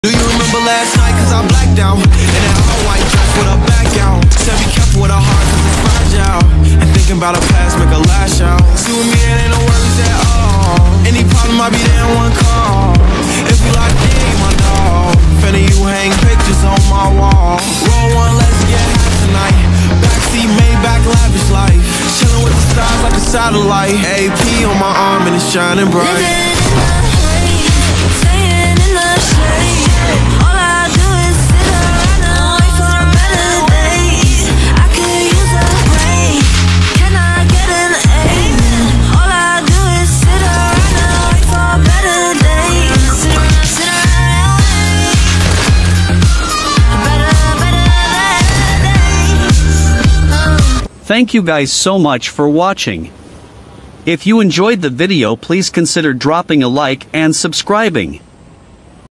Do you remember last night? Cause I blacked out in that all-white dress with a back out. Said be careful with a heart cause it's fragile. And thinking about a past make a lash out. See with me it ain't no worries at all. Any problem I be there in one call. If we locked in, my dog. Finna you hang pictures on my wall. Roll one, let's get high tonight. Backseat Maybach, lavish life. Chillin' with the stars like a satellite. AP on my arm and it's shining bright. Thank you guys so much for watching. If you enjoyed the video, please consider dropping a like and subscribing.